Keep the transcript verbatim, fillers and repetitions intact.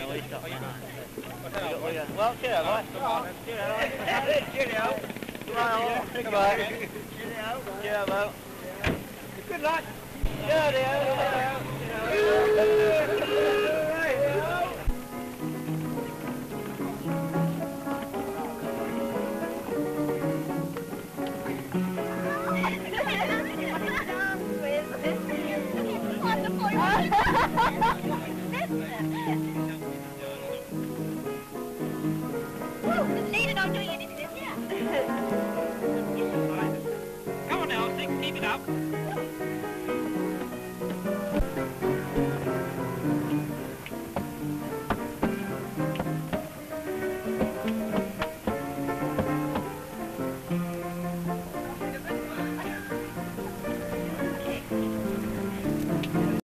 no, we stopped behind. We got, well, cheerio, boy. Cheerio. Cheerio. Well, come on. Cheerio. Cheerio, Bo. Good luck. Cheerio. Wonderful.